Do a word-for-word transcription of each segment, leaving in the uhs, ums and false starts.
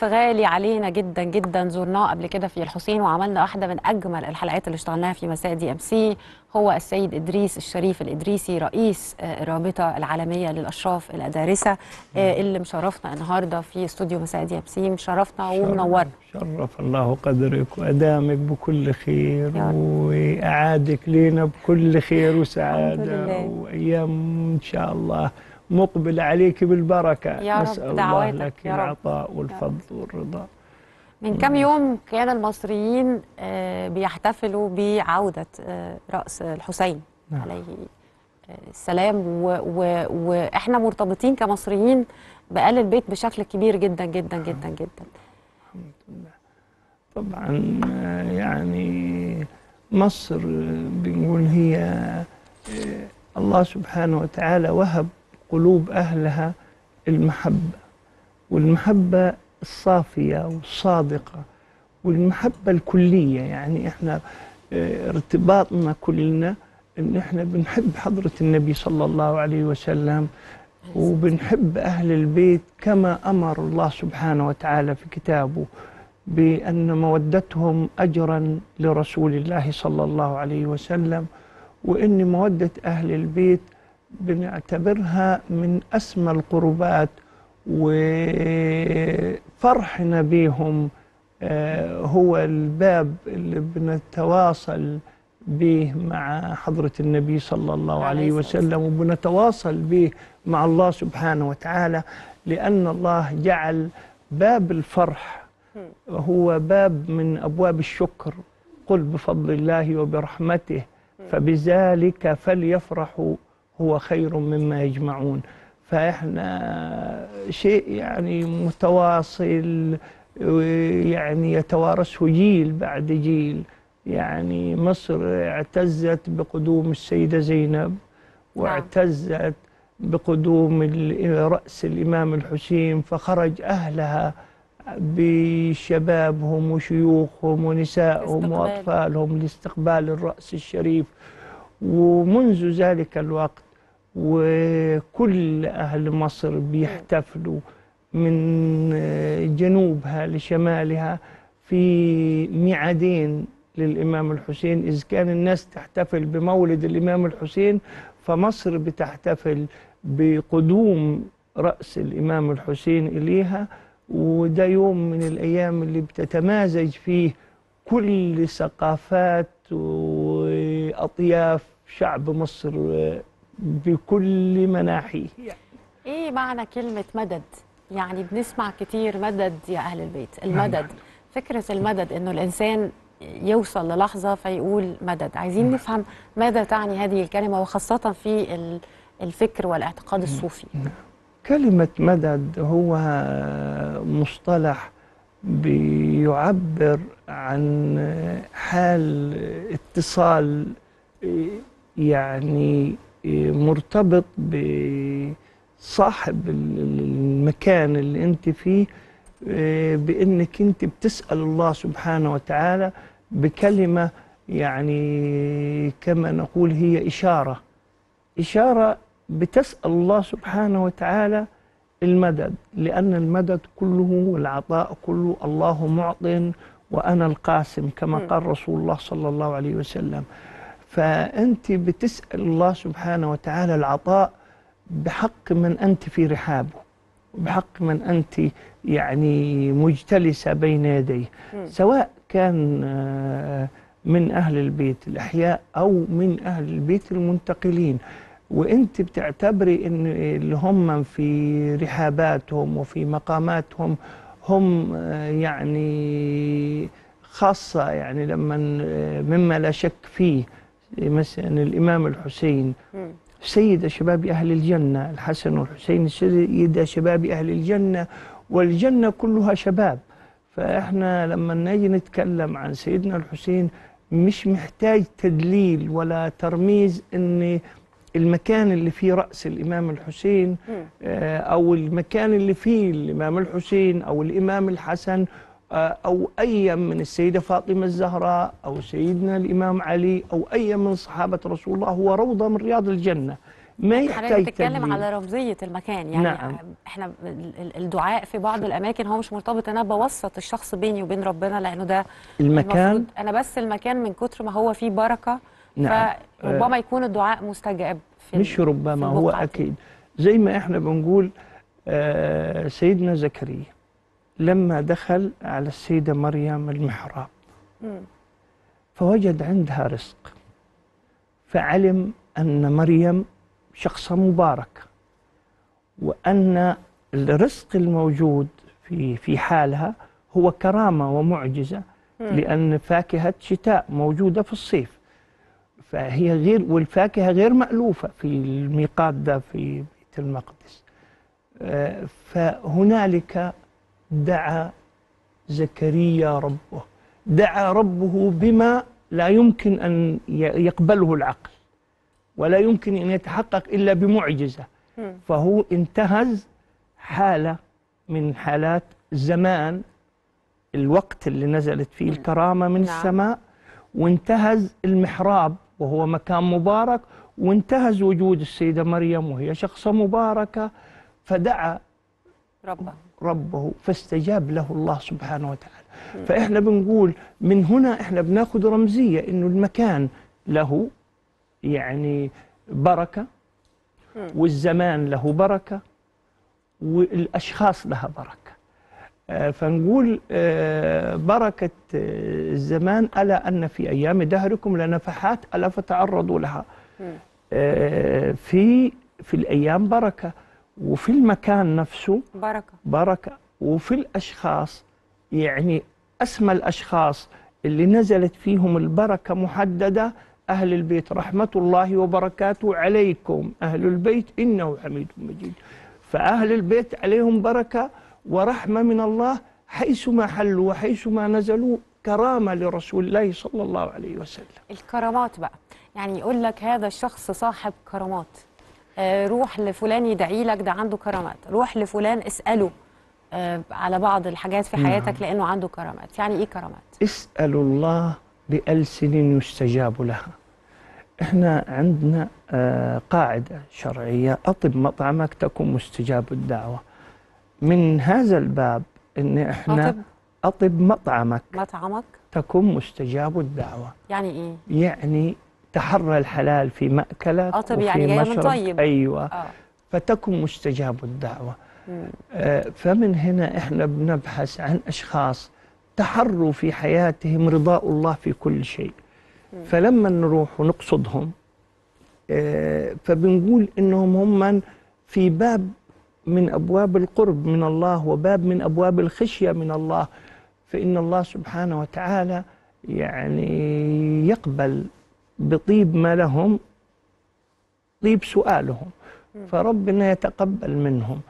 ضيف غالي علينا جدا جدا، زرناه قبل كده في الحسين وعملنا واحده من اجمل الحلقات اللي اشتغلناها في مساء دي ام سي. هو السيد ادريس الشريف الادريسي، رئيس الرابطه العالميه للاشراف الادارسه، اللي مشرفنا النهارده في استوديو مساء دي ام سي. مشرفنا ومنورنا. شرف الله قدرك وادامك بكل خير واعادك لنا بكل خير وسعاده، وايام ان شاء الله مقبل عليك بالبركة. يا نسأل رب، الله دعواتك لك يا رب. العطاء والفضل والرضا. من كم يوم كان المصريين بيحتفلوا بعودة رأس الحسين نعم. عليه السلام، وإحنا مرتبطين كمصريين بآل البيت بشكل كبير جدا جدا جدا جدا. الحمد لله. طبعا يعني مصر بنقول هي الله سبحانه وتعالى وهب قلوب أهلها المحبة، والمحبة الصافية والصادقة والمحبة الكلية. يعني احنا ارتباطنا كلنا ان احنا بنحب حضرة النبي صلى الله عليه وسلم، وبنحب أهل البيت كما أمر الله سبحانه وتعالى في كتابه بأن مودتهم أجرا لرسول الله صلى الله عليه وسلم، وإن مودة أهل البيت بنعتبرها من أسمى القربات، وفرحنا بهم هو الباب اللي بنتواصل به مع حضرة النبي صلى الله عليه وسلم، وبنتواصل به مع الله سبحانه وتعالى، لأن الله جعل باب الفرح هو باب من أبواب الشكر. قل بفضل الله وبرحمته فبذلك فليفرحوا هو خير مما يجمعون. فإحنا شيء يعني متواصل، يعني يتوارثه جيل بعد جيل. يعني مصر اعتزت بقدوم السيدة زينب، واعتزت بقدوم رأس الإمام الحسين، فخرج أهلها بشبابهم وشيوخهم ونسائهم وأطفالهم لاستقبال الرأس الشريف. ومنذ ذلك الوقت وكل أهل مصر بيحتفلوا من جنوبها لشمالها في ميعادين للإمام الحسين. إذ كان الناس تحتفل بمولد الإمام الحسين، فمصر بتحتفل بقدوم رأس الإمام الحسين إليها. وده يوم من الأيام اللي بتتمازج فيه كل ثقافات وأطياف شعب مصر بكل مناحيه. يعني إيه معنى كلمة مدد؟ يعني بنسمع كتير مدد يا أهل البيت، المدد. نعم. فكرة المدد إنه الإنسان يوصل للحظة فيقول مدد. عايزين نعم. نفهم ماذا تعني هذه الكلمة، وخاصة في الفكر والاعتقاد الصوفي. نعم. كلمة مدد هو مصطلح بيعبر عن حال اتصال يعني مرتبط بصاحب المكان اللي انت فيه، بانك انت بتسأل الله سبحانه وتعالى بكلمة، يعني كما نقول هي إشارة إشارة بتسأل الله سبحانه وتعالى المدد، لأن المدد كله والعطاء كله الله معط وأنا القاسم، كما قال رسول الله صلى الله عليه وسلم. فأنت بتسأل الله سبحانه وتعالى العطاء بحق من أنت في رحابه، بحق من أنت يعني مجتلسة بين يديه، سواء كان من أهل البيت الأحياء أو من أهل البيت المنتقلين. وانت بتعتبري ان اللي هم في رحاباتهم وفي مقاماتهم هم يعني خاصة، يعني لما مما لا شك فيه مثلا الإمام الحسين سيد شباب أهل الجنة، الحسن والحسين سيد شباب أهل الجنة، والجنة كلها شباب. فإحنا لما نجي نتكلم عن سيدنا الحسين مش محتاج تدليل ولا ترميز ان المكان اللي فيه رأس الإمام الحسين أو المكان اللي فيه الإمام الحسين أو الإمام الحسن أو أي من السيدة فاطمة الزهراء أو سيدنا الإمام علي أو أي من صحابة رسول الله هو روضة من رياض الجنة. ما حضرتك يحتاج بتتكلم تدليل. على رمزيه المكان، يعني نعم. احنا ال- ال- الدعاء في بعض الاماكن هو مش مرتبط ان انا بوسط الشخص بيني وبين ربنا، لانه ده المكان. المفروض انا بس المكان من كتر ما هو فيه بركه، نعم. فربما يكون الدعاء مستجاب في مش ال- ربما، في هو البقعة دي. أكيد. زي ما إحنا بنقول آه سيدنا زكريا لما دخل على السيدة مريم المحراب مم. فوجد عندها رزق، فعلم أن مريم شخصة مباركة، وأن الرزق الموجود في في حالها هو كرامة ومعجزة، لأن فاكهة شتاء موجودة في الصيف، فهي غير، والفاكهة غير مألوفة في الميقات ده في بيت المقدس. آه، فهنالك دعا زكريا ربه، دعا ربه بما لا يمكن أن يقبله العقل ولا يمكن أن يتحقق إلا بمعجزة. فهو انتهز حالة من حالات زمان، الوقت اللي نزلت فيه الكرامة من نعم. السماء، وانتهز المحراب وهو مكان مبارك، وانتهز وجود السيدة مريم وهي شخصة مباركة، فدعا ربه ربه فاستجاب له الله سبحانه وتعالى. فإحنا بنقول من هنا إحنا بناخد رمزية إنه المكان له يعني بركة، والزمان له بركة، والأشخاص لها بركة. آه فنقول آه بركة آه الزمان، ألا أن في أيام دهركم لنفحات ألا فتعرضوا لها. آه في في الأيام بركة، وفي المكان نفسه بركة بركة، وفي الأشخاص يعني أسمى الأشخاص اللي نزلت فيهم البركة محددة: أهل البيت رحمة الله وبركاته عليكم أهل البيت إنه حميد مجيد. فأهل البيت عليهم بركة ورحمة من الله حيثما حلوا وحيثما نزلوا، كرامة لرسول الله صلى الله عليه وسلم. الكرامات بقى، يعني يقول لك هذا الشخص صاحب كرامات، آه روح لفلان يدعي لك ده عنده كرامات، روح لفلان اسأله آه على بعض الحاجات في حياتك نعم. لأنه عنده كرامات. يعني إيه كرامات؟ اسألوا الله بألسن يستجاب لها. احنا عندنا آه قاعدة شرعية: أطب مطعمك تكن مستجاب الدعوة. من هذا الباب ان احنا أطب أطب مطعمك مطعمك تكن مستجاب الدعوة. يعني إيه؟ يعني تحرى الحلال في مأكلك أطب وفي يعني جاية من مشرب. طيب. أيوة. آه. فتكن مستجاب الدعوة. آه فمن هنا احنا بنبحث عن أشخاص تحروا في حياتهم رضاء الله في كل شيء. مم. فلما نروح ونقصدهم آه فبنقول إنهم هم في باب من أبواب القرب من الله وباب من أبواب الخشية من الله، فإن الله سبحانه وتعالى يعني يقبل بطيب ما لهم طيب سؤالهم، فربنا يتقبل منهم.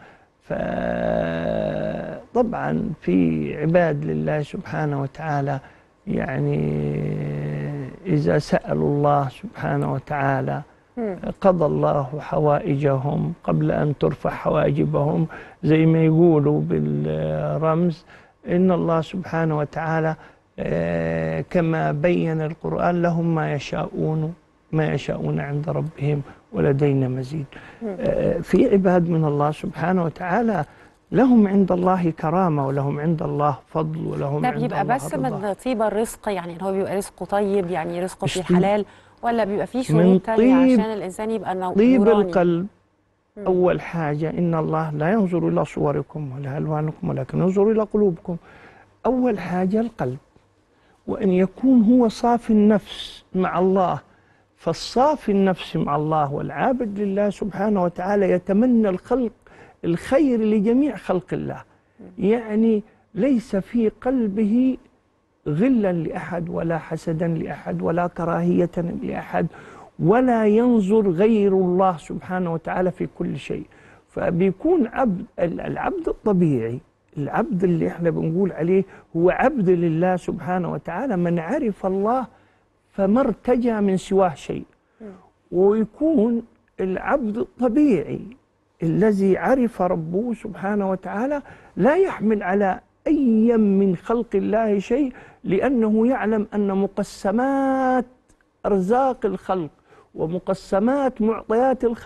فطبعا في عباد لله سبحانه وتعالى يعني إذا سألوا الله سبحانه وتعالى قضى الله حوائجهم قبل أن ترفع حواجبهم، زي ما يقولوا بالرمز. إن الله سبحانه وتعالى كما بين القرآن لهم ما يشاءون ما يشاءون عند ربهم ولدينا مزيد. في عباد من الله سبحانه وتعالى لهم عند الله كرامة ولهم عند الله فضل ولهم عند الله ده بيبقى بس من طيب الرزق، يعني هو بيبقى رزقه طيب، يعني رزقه في الحلال، ولا بيبقى فيه شروط تانية عشان الإنسان يبقى نوراني؟ طيب القلب. مم. أول حاجة إن الله لا ينظر إلى صوركم ولا ألوانكم ولكن ينظر إلى قلوبكم. أول حاجة القلب، وأن يكون هو صافي النفس مع الله. فالصافي النفس مع الله والعابد لله سبحانه وتعالى يتمنى الخلق الخير لجميع خلق الله، يعني ليس في قلبه غلا لأحد ولا حسدا لأحد ولا كراهية لأحد، ولا ينظر غير الله سبحانه وتعالى في كل شيء. فبيكون عبد العبد الطبيعي، العبد اللي احنا بنقول عليه هو عبد لله سبحانه وتعالى، من عرف الله فما ارتجى من سواه شيء. ويكون العبد الطبيعي الذي عرف ربه سبحانه وتعالى لا يحمل على أي من خلق الله شيء، لأنه يعلم أن مقسمات أرزاق الخلق ومقسمات معطيات الخلق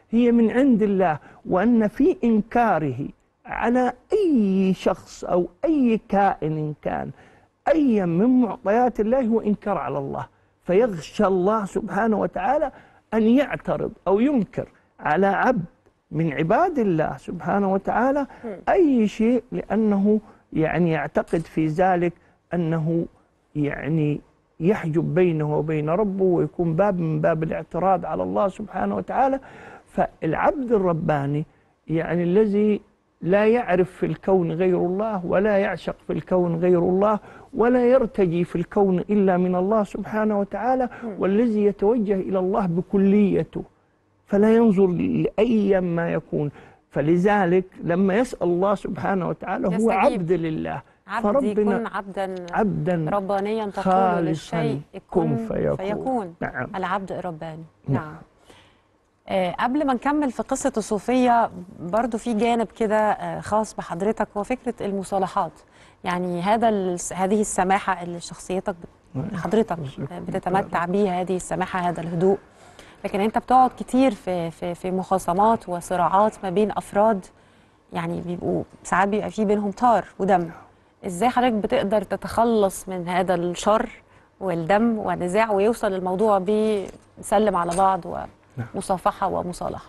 هي من عند الله، وأن في إنكاره على أي شخص أو أي كائن إن كان أي من معطيات الله هو إنكار على الله، فيغشى الله سبحانه وتعالى أن يعترض أو ينكر على عبد من عباد الله سبحانه وتعالى أي شيء، لأنه يعني يعتقد في ذلك أنه يعني يحجب بينه وبين ربه، ويكون باب من باب الاعتراض على الله سبحانه وتعالى. فالعبد الرباني يعني الذي لا يعرف في الكون غير الله، ولا يعشق في الكون غير الله، ولا يرتجي في الكون إلا من الله سبحانه وتعالى، والذي يتوجه إلى الله بكليته فلا ينظر لأي ما يكون. فلذلك لما يسأل الله سبحانه وتعالى هو يستجيب. عبد لله، عبد يكون عبدا عبدا ربانيا تقول للشيء كن فيكون, فيكون. نعم. العبد الرباني. نعم, نعم. آه قبل ما نكمل في قصة الصوفية، برضو في جانب كده آه خاص بحضرتك، هو فكرة المصالحات. يعني هذا هذه السماحة اللي شخصيتك حضرتك بتتمتع بيها، هذه السماحة، هذا الهدوء، لكن انت بتقعد كتير في في في مخاصمات وصراعات ما بين افراد، يعني بيبقوا ساعات بيبقى في بينهم طار ودم. ازاي حضرتك بتقدر تتخلص من هذا الشر والدم والنزاع ويوصل الموضوع بنسلم على بعض ومصافحه ومصالحه؟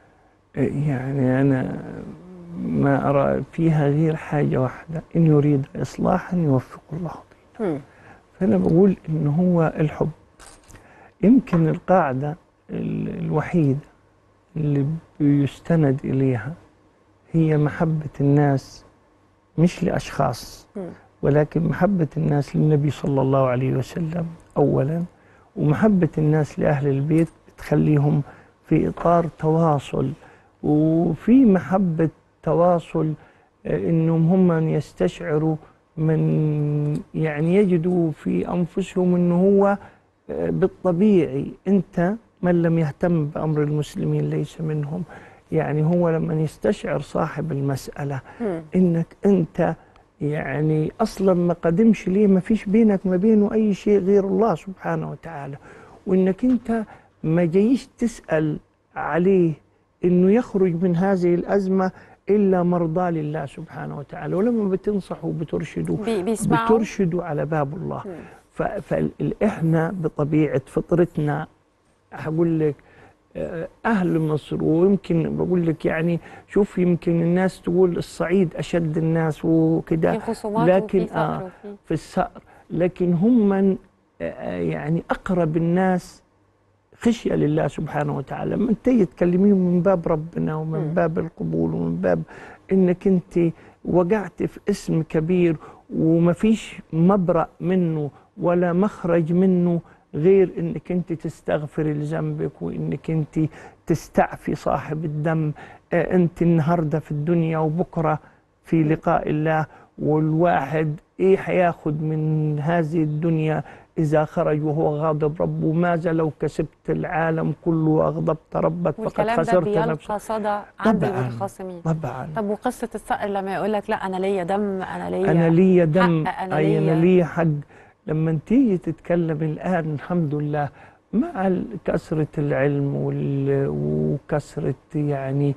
يعني انا ما ارى فيها غير حاجه واحده، ان يريد اصلاحا يوفق الله بينه. فانا بقول ان هو الحب يمكن القاعده الوحيده اللي بيستند اليها هي محبه الناس، مش لاشخاص، ولكن محبه الناس للنبي صلى الله عليه وسلم اولا، ومحبه الناس لاهل البيت بتخليهم في اطار تواصل، وفي محبه تواصل انهم هم يستشعروا من يعني يجدوا في انفسهم انه هو بالطبيعي انت من لم يهتم بامر المسلمين ليس منهم. يعني هو لما يستشعر صاحب المساله انك انت يعني اصلا ما قدمش ليه، ما فيش بينك ما بينه اي شيء غير الله سبحانه وتعالى، وانك انت ما جايش تسال عليه انه يخرج من هذه الازمه الا مرضى لله سبحانه وتعالى، ولما بتنصحوا وبترشدوا بترشدوا على باب الله. فاحنا بطبيعه فطرتنا هقول لك اهل مصر، ويمكن بقول لك يعني شوف يمكن الناس تقول الصعيد اشد الناس وكده، لكن آه في الثأر، لكن هم من يعني اقرب الناس خشيه لله سبحانه وتعالى. لما انت تكلميهم من باب ربنا ومن باب القبول ومن باب انك انت وقعت في اسم كبير وما فيش مبرأ منه ولا مخرج منه غير انك انت تستغفري لذنبك، وانك انت تستعفي صاحب الدم. آه انت النهارده في الدنيا وبكره في لقاء الله، والواحد ايه هياخد من هذه الدنيا اذا خرج وهو غاضب ربه؟ ماذا لو كسبت العالم كله واغضبت ربك فقد خسرت نفسك. بيلقى صدى عند المتخاصمين. طبعا. طب وقصه الثأر لما يقول لك لا انا ليا دم، انا ليا انا ليا دم، أنا اي ليا انا ليا حق. لما تيجي تتكلم الان الحمد لله مع كثره العلم وكثره يعني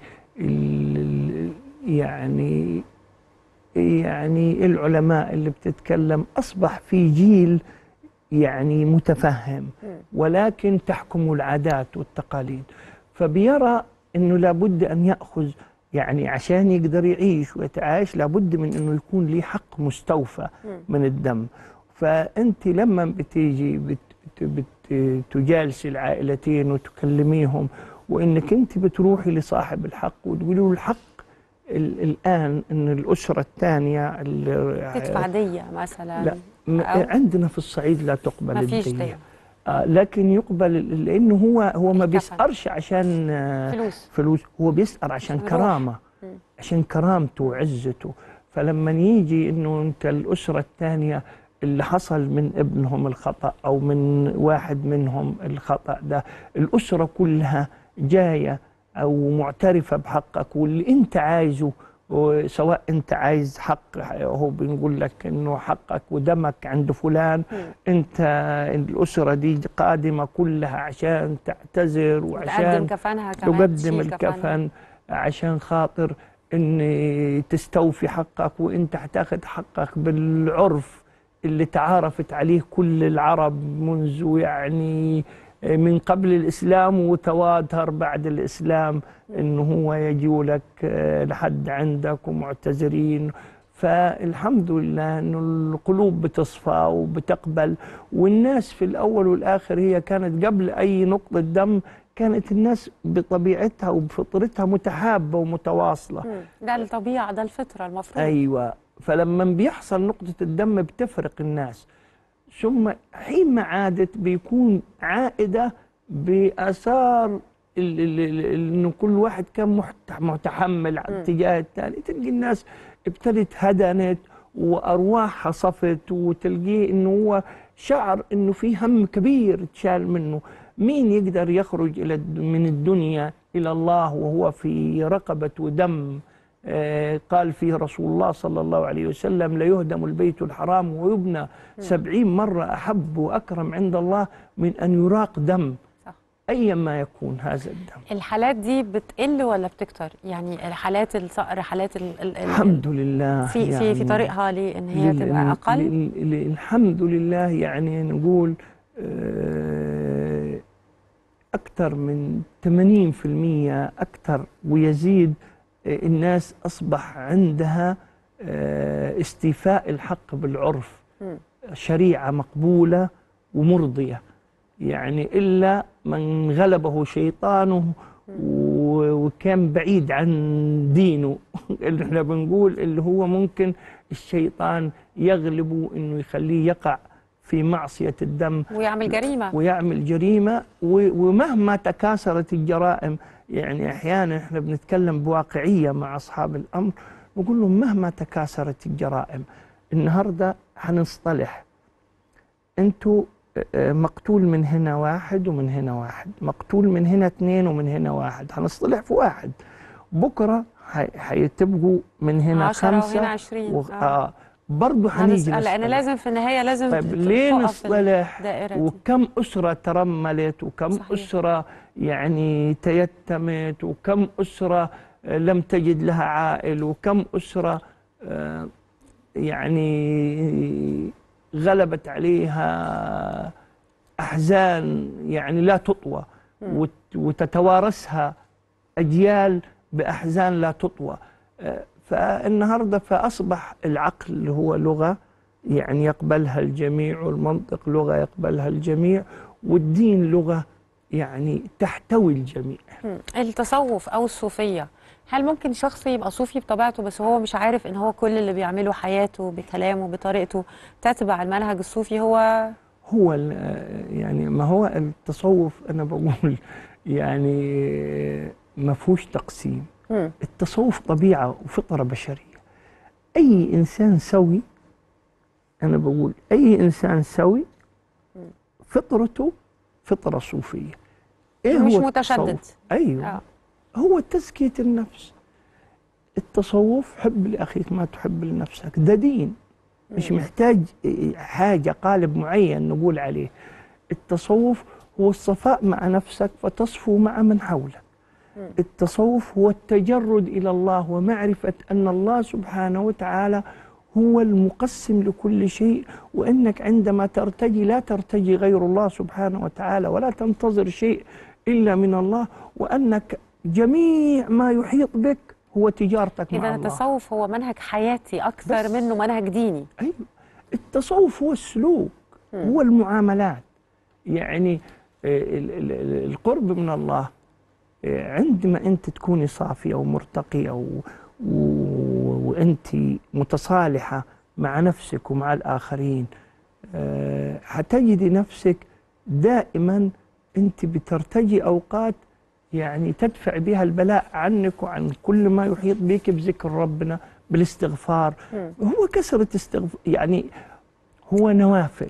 يعني يعني العلماء اللي بتتكلم، اصبح في جيل يعني متفهم، ولكن تحكم العادات والتقاليد، فبيرى انه لابد ان ياخذ يعني عشان يقدر يعيش ويتعايش لابد من انه يكون ليه حق مستوفى من الدم. فانت لما بتيجي بت بتجالسي العائلتين وتكلميهم، وانك انت بتروحي لصاحب الحق وتقولي له الحق الان ان الاسره الثانيه تدفع ديه مثلا. لا عندنا في الصعيد لا تقبل الديه، آه لكن يقبل لانه هو هو ما بيسأرش عشان آه فلوس فلوس، هو بيسأر عشان كرامه، عشان كرامته وعزته. فلما يجي انه انت الاسره الثانيه اللي حصل من ابنهم الخطأ او من واحد منهم الخطأ ده، الاسره كلها جايه او معترفه بحقك واللي انت عايزه وسواء انت عايز حق، هو بنقول لك انه حقك ودمك عند فلان، مم. انت الاسره دي قادمه كلها عشان تعتذر تقدم وعشان كفنها كمان، تقدم تشيل كفنها. الكفن عشان خاطر ان تستوفي حقك، وانت هتاخد حقك بالعرف اللي تعارفت عليه كل العرب منذ يعني من قبل الإسلام وتواتر بعد الإسلام، إنه هو يجوا لك لحد عندك ومعتذرين. فالحمد لله إنه القلوب بتصفى وبتقبل، والناس في الأول والآخر هي كانت قبل أي نقطة دم كانت الناس بطبيعتها وبفطرتها متحابة ومتواصلة. ده الطبيعة، ده الفطرة المفروض. أيوة، فلما بيحصل نقطة الدم بتفرق الناس، ثم حين ما عادت بيكون عائدة بآثار إنه كل واحد كان متحمل على الاتجاه الثاني. تلقي الناس ابتدت هدنت وأرواحها صفت، وتلقيه إنه هو شعر إنه في هم كبير تشال منه. مين يقدر يخرج إلى من الدنيا إلى الله وهو في رقبة ودم؟ آه قال فيه رسول الله صلى الله عليه وسلم: ليهدم البيت الحرام ويبنى سبعين مرة أحب وأكرم عند الله من أن يراق دم. صح. أيا ما يكون هذا الدم. الحالات دي بتقل ولا بتكتر؟ يعني حالات الصقر، حالات ال ال الحمد لله في يعني في في طريقها لأن هي تبقى أقل؟ الحمد لله، يعني نقول آه أكثر من ثمانين بالمئة أكثر ويزيد. الناس أصبح عندها استيفاء الحق بالعرف، شريعة مقبولة ومرضية، يعني إلا من غلبه شيطانه وكان بعيد عن دينه اللي احنا بنقول اللي هو ممكن الشيطان يغلبه إنه يخليه يقع في معصية الدم ويعمل جريمة ويعمل جريمة. ومهما تكاثرت الجرائم، يعني أحيانا إحنا بنتكلم بواقعية مع أصحاب الأمر، نقول لهم مهما تكاثرت الجرائم النهاردة هنصطلح. أنتوا مقتول من هنا واحد ومن هنا واحد، مقتول من هنا اثنين ومن هنا واحد، هنصطلح في واحد. بكرة هيتبقوا من هنا خمسة وهنا عشرين. و... آه. برضه هنيجي نصطلح، لأن لازم في النهاية لازم طيب ليه نصطلح؟ وكم أسرة ترملت، وكم صحيح. أسرة يعني تيتمت، وكم أسرة لم تجد لها عائل، وكم أسرة يعني غلبت عليها أحزان يعني لا تطوى، وتتوارثها أجيال بأحزان لا تطوى. فالنهارده فأصبح العقل اللي هو لغة يعني يقبلها الجميع، والمنطق لغة يقبلها الجميع، والدين لغة يعني تحتوي الجميع. التصوف أو الصوفية، هل ممكن شخص يبقى صوفي بطبيعته بس هو مش عارف إن هو كل اللي بيعمله حياته بكلامه بطريقته تتبع المنهج الصوفي؟ هو هو يعني ما هو التصوف أنا بقول يعني ما فيهوش تقسيم. م. التصوف طبيعة وفطرة بشرية. أي إنسان سوي، أنا بقول أي إنسان سوي فطرته فطرة صوفية. إيه مش هو متشدد. أيوه. آه. هو تزكية النفس. التصوف حب لأخيك ما تحب لنفسك، ده دين مش محتاج حاجة قالب معين نقول عليه. التصوف هو الصفاء مع نفسك فتصفو مع من حولك. التصوف هو التجرد إلى الله ومعرفة أن الله سبحانه وتعالى هو المقسم لكل شيء، وأنك عندما ترتجي لا ترتجي غير الله سبحانه وتعالى، ولا تنتظر شيء إلا من الله، وأنك جميع ما يحيط بك هو تجارتك مع الله. إذا التصوف هو منهج حياتي أكثر منه منهج ديني. أيوة. التصوف هو السلوك، م. هو المعاملات، يعني القرب من الله عندما أنت تكوني صافية ومرتقية و... و... وأنت متصالحة مع نفسك ومع الآخرين، أه... هتجدي نفسك دائما أنت بترتجي أوقات يعني تدفع بها البلاء عنك وعن كل ما يحيط بك بذكر ربنا بالاستغفار. م. هو كثرة استغفار، يعني هو نوافل،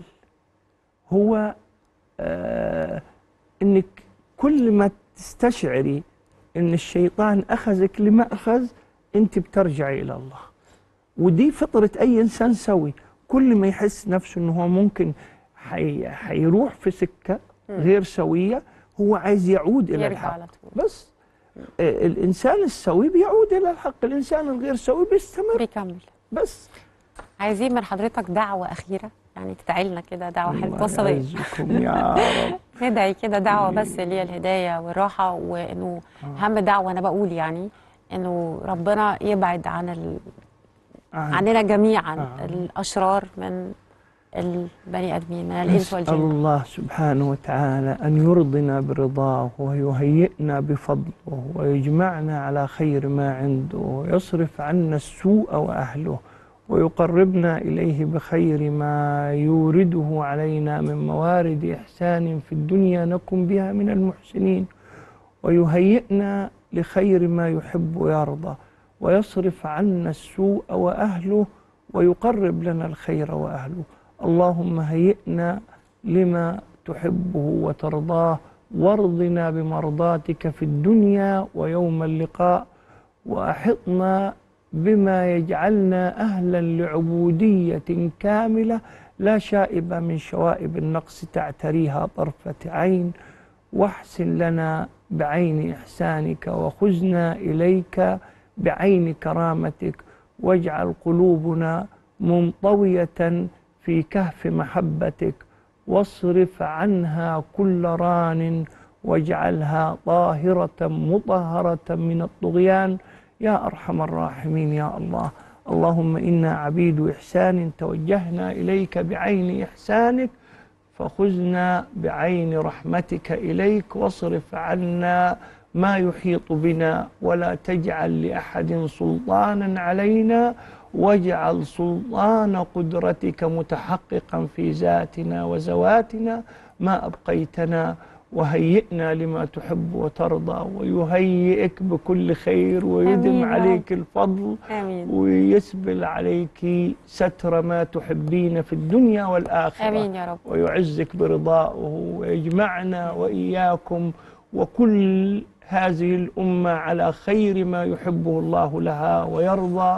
هو أه... أنك كل ما تستشعري ان الشيطان اخذك لمأخذ انت بترجعي الى الله. ودي فطره اي انسان سوي، كل ما يحس نفسه انه هو ممكن حي... حيروح في سكه غير سويه، هو عايز يعود الى يرجع الحق على طول. بس. آه الانسان السوي بيعود الى الحق، الانسان الغير سوي بيستمر بيكمل. بس. عايزين من حضرتك دعوه اخيره، يعني تدعي لنا كده دعوه حلوه توصل الله يعزكم يا رب. ندعي كده دعوه بس اللي هي الهدايه والراحه، وانه اهم دعوه انا بقول يعني انه ربنا يبعد عن ال... عننا جميعا آه. الاشرار من البني ادمين، من الانس والجن. نسأل الله سبحانه وتعالى ان يرضنا برضاه ويهيئنا بفضله ويجمعنا على خير ما عنده ويصرف عنا السوء واهله ويقربنا إليه بخير ما يورده علينا من موارد إحسان في الدنيا نكن بها من المحسنين، ويهيئنا لخير ما يحب ويرضى، ويصرف عنا السوء وأهله ويقرب لنا الخير وأهله. اللهم هيئنا لما تحبه وترضاه، وارضنا بمرضاتك في الدنيا ويوم اللقاء، وأحطنا بما يجعلنا أهلا لعبودية كاملة لا شائبة من شوائب النقص تعتريها طرفة عين، واحسن لنا بعين إحسانك وخذنا إليك بعين كرامتك، واجعل قلوبنا منطوية في كهف محبتك، واصرف عنها كل ران، واجعلها طاهرة مطهرة من الطغيان يا أرحم الراحمين يا الله. اللهم إنا عبيد إحسان توجهنا إليك بعين إحسانك، فخذنا بعين رحمتك إليك، واصرف عنا ما يحيط بنا، ولا تجعل لأحد سلطانا علينا، واجعل سلطان قدرتك متحققا في ذاتنا وزواتنا ما أبقيتنا، وهيئنا لما تحب وترضى، ويهيئك بكل خير، ويدم آمين عليك الفضل. آمين. ويسبل عليك ستر ما تحبين في الدنيا والآخرة. آمين يا رب. ويعزك برضائه، ويجمعنا وإياكم وكل هذه الأمة على خير ما يحبه الله لها ويرضى،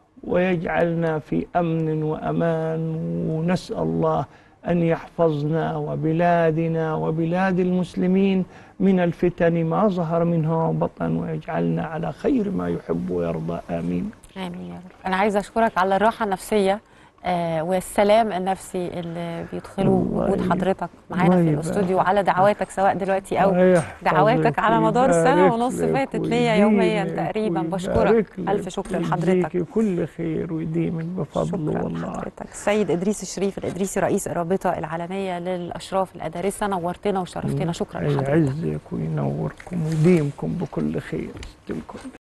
ويجعلنا في أمن وأمان. ونسأل الله أن يحفظنا وبلادنا وبلاد المسلمين من الفتن ما ظهر منها وبطن، ويجعلنا على خير ما يحب ويرضى. آمين. آمين يا رب. أنا عايزة أشكرك على الراحة النفسية آه والسلام النفسي اللي بيدخلوه وجود حضرتك معانا في الاستوديو، وعلى دعواتك سواء دلوقتي أو دعواتك على مدار سنة ونص فاتت ليا يوميا تقريبا. بشكرك ألف شكر لحضرتك. كل خير ويديمك بفضله والله. حضرتك السيد إدريس الشريف الإدريسي رئيس الرابطة العالمية للأشراف الأدارسة، نورتنا وشرفتنا. شكرا لحضرتك. يعزك وينوركم ويديمكم بكل خير.